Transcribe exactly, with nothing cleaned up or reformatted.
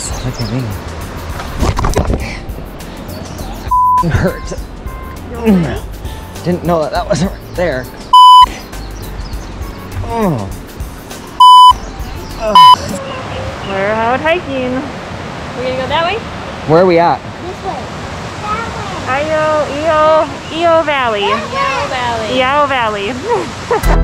Look at me. It hurts. Didn't know that that was right there. Oh. We're out hiking. We're gonna go that way? Where are we at? This way. That way. Io, Io, Io Valley. Yao Valley. Yao Valley.